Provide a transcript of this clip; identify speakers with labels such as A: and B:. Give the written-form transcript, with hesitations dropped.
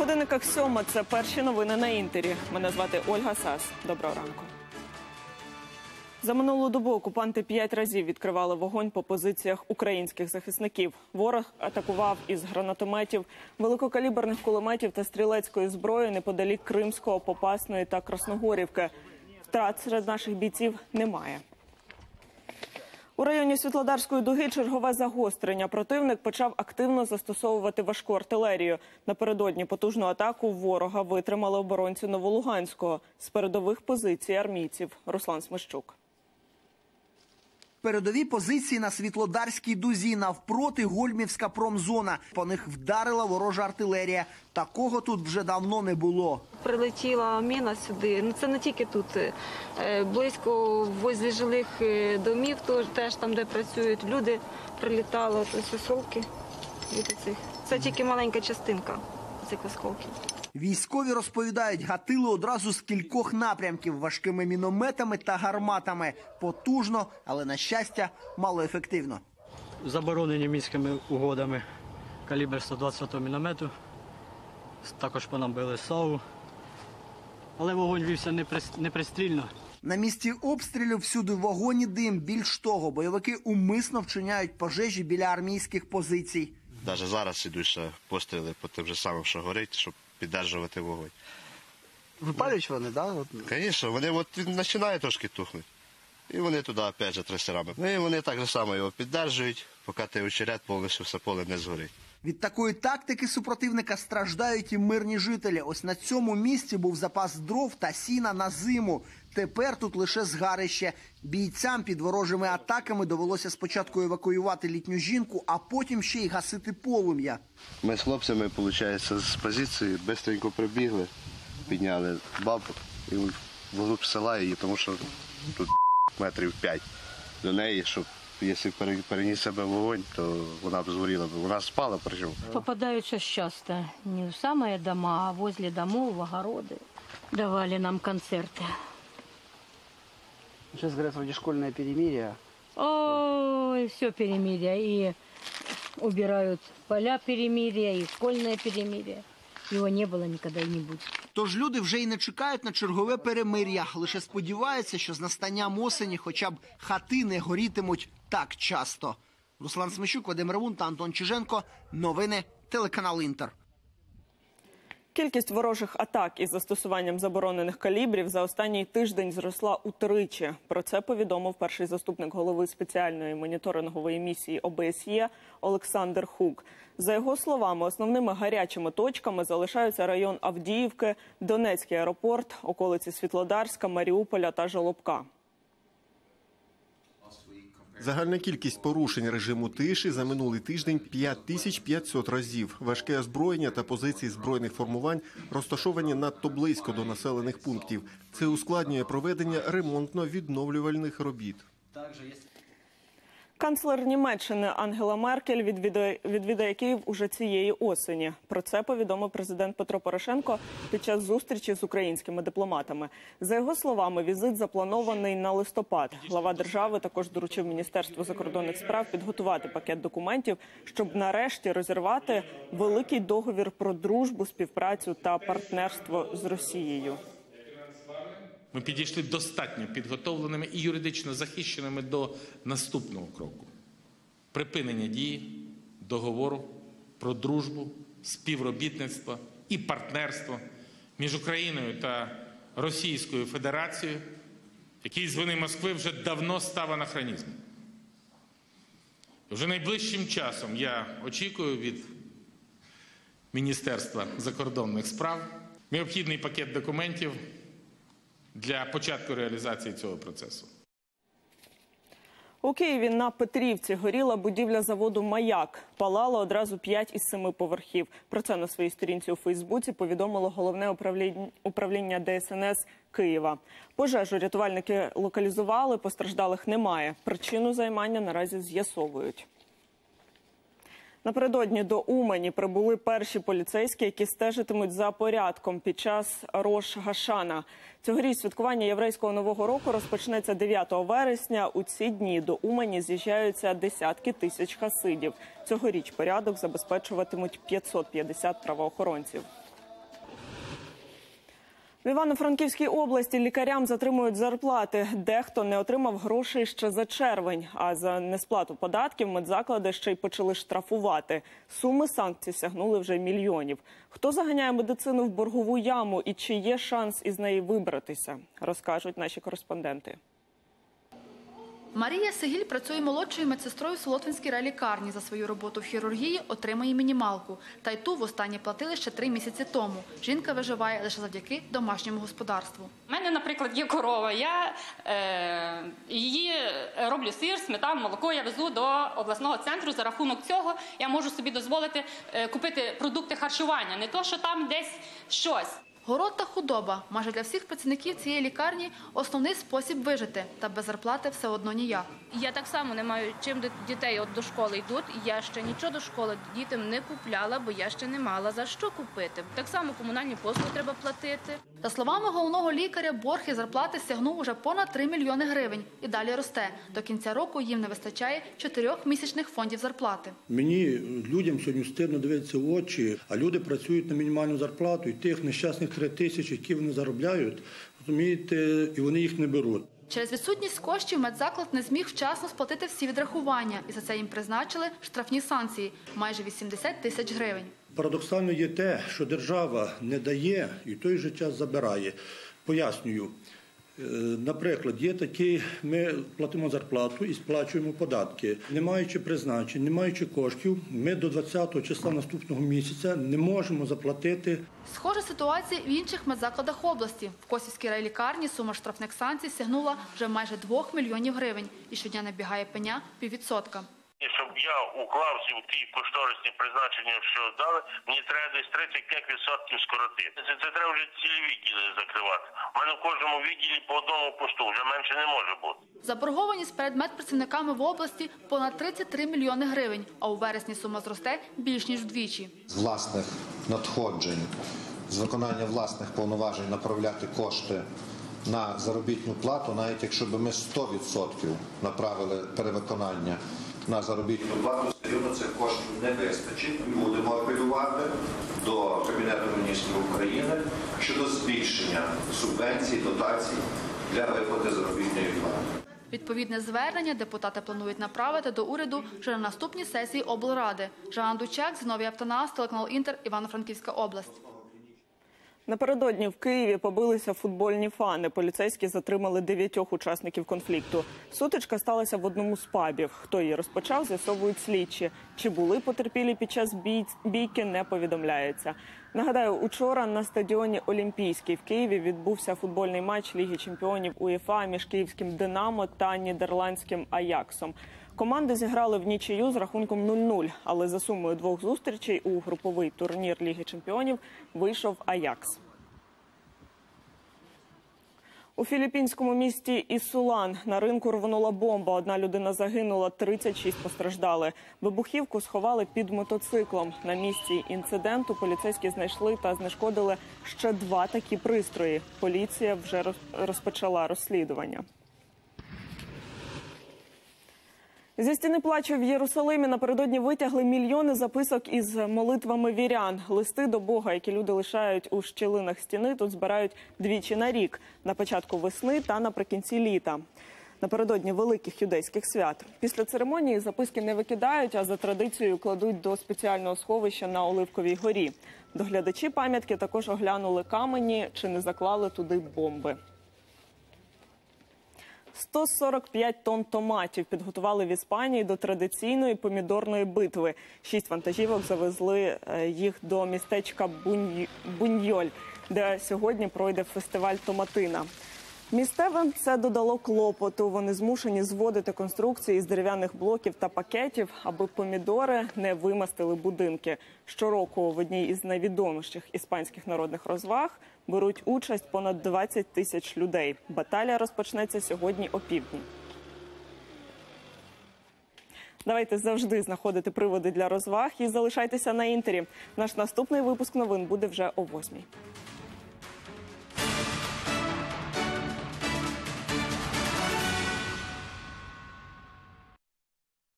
A: годинниках 7. Це перші новини на Інтері. Мене звати Ольга Сас. Доброго ранку. За минулу добу окупанти 5 разів відкривали вогонь по позиціях українських захисників. Ворог атакував із гранатометів, великокаліберних кулеметів та стрілецької зброї неподалік Кримського, Попасної та Красногорівки. Втрат серед наших бійців немає. У районі Світлодарської дуги чергове загострення. Противник почав активно застосовувати важку артилерію. Напередодні потужну атаку ворога витримали оборонці Новолуганського з передових позицій армійців. Руслан Смещук.
B: Передові позиції на Світлодарській дузі, навпроти Гольмівська промзона. По них вдарила ворожа артилерія. Такого тут вже давно не було.
C: Прилетіла міна сюди, це не тільки тут, близько возле жилих домів, теж там, де працюють люди, прилітали ось осколки від цих. Це тільки маленька частинка цих осколків.
B: Військові розповідають, гатили одразу з кількох напрямків важкими мінометами та гарматами. Потужно, але, на щастя, малоефективно.
D: Заборонені мінськими угодами калібр 120 міномету. Також по нам били САУ. Але вогонь вівся непристрільно.
B: На місці обстрілів всюди вогонь і дим. Більш того, бойовики умисно вчиняють пожежі біля армійських позицій.
E: Навіть зараз ідуть ще постріли по тим же самим, що горить, щоб підтримувати вогонь.
B: Випалюють вони, так?
E: Звісно, вони починають трошки тухнути. І вони туди, опять же, трасерами. Ну і вони так же само його підтримують, поки той очерет повністю все поле не згорить.
B: Від такої тактики супротивника страждають і мирні жителі. Ось на цьому місці був запас дров та сіна на зиму. Тепер тут лише згарище. Бійцям під ворожими атаками довелося спочатку евакуювати літню жінку, а потім ще й гасити полум'я.
E: Ми з хлопцями, виходить, з позиції швидко прибігли, підняли бабу і вглуб села її, тому що тут метрів 5 до неї, щоб якщо переніс себе вогонь, то вона б згоріла. Вона спала, причому.
F: Попадают сейчас часто. Не в самые дома, а возле домов, в огороды. Давали нам концерты.
G: Сейчас говорят, вроде школьное перемирие.
F: Ой, все перемирие. И убирают поля перемирия, и школьное перемирие. Его не было никогда и не будет.
B: Тож люди вже й не чекають на чергове перемир'я. Лише сподіваються, що з настанням осені хоча б хати не горітимуть так часто. Руслан Смещук, Вадим Ревун та Антон Чиженко. Новини, телеканал Інтер.
A: Кількість ворожих атак із застосуванням заборонених калібрів за останній тиждень зросла утричі. Про це повідомив перший заступник голови спеціальної моніторингової місії ОБСЄ Олександр Хук. За його словами, основними гарячими точками залишаються район Авдіївки, Донецький аеропорт, околиці Світлодарська, Маріуполя та Жолобка.
H: Загальна кількість порушень режиму тиші за минулий тиждень – 5500 разів. Важке озброєння та позиції збройних формувань розташовані надто близько до населених пунктів. Це ускладнює проведення ремонтно-відновлювальних робіт.
A: Канцлер Німеччини Ангела Меркель відвідає Київ уже цієї осені. Про це повідомив президент Петро Порошенко під час зустрічі з українськими дипломатами. За його словами, візит запланований на листопад. Глава держави також доручив Міністерству закордонних справ підготувати пакет документів, щоб нарешті розірвати великий договір про дружбу, співпрацю та партнерство з Росією.
I: Ми підійшли достатньо підготовленими і юридично захищеними до наступного кроку – припинення дії договору про дружбу, співробітництво і партнерство між Україною та Російською Федерацією, який з вини Москви вже давно став анахронізмом. Вже найближчим часом я очікую від Міністерства закордонних справ необхідний пакет документів для початку реалізації цього процесу.
A: У Києві на Петрівці горіла будівля заводу «Маяк». Палало одразу 5 із 7 поверхів. Про це на своїй сторінці у Фейсбуці повідомило Головне управління ДСНС Києва. Пожежу рятувальники локалізували, постраждалих немає. Причину займання наразі з'ясовують. Напередодні до Умані прибули перші поліцейські, які стежитимуть за порядком під час Рош Гашана. Цьогоріч святкування єврейського Нового року розпочнеться 9 вересня. У ці дні до Умані з'їжджаються десятки тисяч хасидів. Цьогоріч порядок забезпечуватимуть 550 правоохоронців. В Івано-Франківській області лікарям затримують зарплати. Дехто не отримав грошей ще за червень, а за несплату податків медзаклади ще й почали штрафувати. Суми санкцій сягнули вже мільйонів. Хто заганяє медицину в боргову яму і чи є шанс із неї вибратися, розкажуть наші кореспонденти.
J: Марія Сегіль працює молодшою медсестрою в Солотвинській райлікарні. За свою роботу в хірургії отримує мінімалку. Та й ту востаннє платили ще 3 місяці тому. Жінка виживає лише завдяки домашньому господарству.
K: У мене, наприклад, є корова. Я її роблю сир, сметану, молоко. Я везу до обласного центру. За рахунок цього я можу собі дозволити купити продукти харчування. Не то, що там десь щось.
J: Город та худоба – майже для всіх працівників цієї лікарні основний спосіб вижити. Та без зарплати все одно ніяк.
L: Я так само не маю чим дітей до школи йдуть. Я ще нічого до школи дітям не купляла, бо я ще не мала за що купити. Так само комунальні послуги треба платити.
J: За словами головного лікаря, борг із зарплати сягнув уже понад 3 мільйони гривень. І далі росте. До кінця року їм не вистачає 4 місячних фондів зарплати.
M: Мені, людям сьогодні стидно дивитися в очі, а люди працюють на мінімальну зарплату. І тих нещасних 3 тисячі, які вони заробляють, розумієте, і вони їх не беруть.
J: Через відсутність коштів медзаклад не зміг вчасно сплатити всі відрахування. І за це їм призначили штрафні санкції – майже 80 тисяч гривень.
M: Парадоксально є те, що держава не дає і в той же час забирає. Пояснюю. Наприклад, є такі, ми платимо зарплату і сплачуємо податки. Не маючи призначень, не маючи коштів, ми до 20-го числа наступного місяця не можемо заплатити.
J: Схожа ситуація в інших медзакладах області. В Косівській райлікарні сума штрафних санкцій сягнула вже майже 2 мільйонів гривень. І щодня набігає пеня 0,5%.
N: Щоб я уклався у ті кошторисні призначення, що дали, мені треба десь 35% скоротити. Це треба вже цілі відділи закривати. У мене в кожному відділі по одному посту, вже менше не може бути.
J: Заборгованість перед медпрацівниками в області понад 33 мільйони гривень, а у вересні сума зросте більш ніж вдвічі.
O: З власних надходжень, з виконання власних повноважень направляти кошти на заробітну плату, навіть якщо б ми 100% направили перевиконання на заробітну плату, все рівно цих коштів не вистачить. Будемо апелювати до Кабінету міністрів України щодо збільшення субвенцій, дотацій для виплати заробітної плати.
J: Відповідне звернення депутати планують направити до уряду вже на наступній сесії облради. Жанна Дучак, Зіновій Аптанас, телеканал Інтер, Івано-Франківська область.
A: Напередодні в Києві побилися футбольні фани. Поліцейські затримали 9 учасників конфлікту. Сутичка сталася в одному з пабів. Хто її розпочав, з'ясовують слідчі. Чи були потерпілі під час бійки, не повідомляється. Нагадаю, учора на стадіоні Олімпійський в Києві відбувся футбольний матч Ліги чемпіонів УЄФА між київським «Динамо» та нідерландським «Аяксом». Команди зіграли в нічию з рахунком 0-0, але за сумою 2 зустрічей у груповий турнір Ліги чемпіонів вийшов «Аякс». У філіппінському місті Ісулан на ринку рвонула бомба. 1 людина загинула, 36 постраждали. Вибухівку сховали під мотоциклом. На місці інциденту поліцейські знайшли та знешкодили ще 2 такі пристрої. Поліція вже розпочала розслідування. Зі стіни плачу в Єрусалимі напередодні витягли мільйони записок із молитвами вірян. Листи до Бога, які люди лишають у щілинах стіни, тут збирають двічі на рік – на початку весни та наприкінці літа. Напередодні великих юдейських свят. Після церемонії записки не викидають, а за традицією кладуть до спеціального сховища на Оливковій горі. Доглядачі пам'ятки також оглянули камені, чи не заклали туди бомби. 145 тонн томатів підготували в Іспанії до традиційної помідорної битви. 6 вантажівок завезли їх до містечка Буньйоль, де сьогодні пройде фестиваль томатина. Місцевим це додало клопоту. Вони змушені зводити конструкції з дерев'яних блоків та пакетів, аби помідори не вимастили будинки. Щороку в одній із найвідоміших іспанських народних розваг беруть участь понад 20 тисяч людей. Баталія розпочнеться сьогодні опівдні. Давайте завжди знаходити приводи для розваг і залишайтеся на Інтері. Наш наступний випуск новин буде вже о 8:00.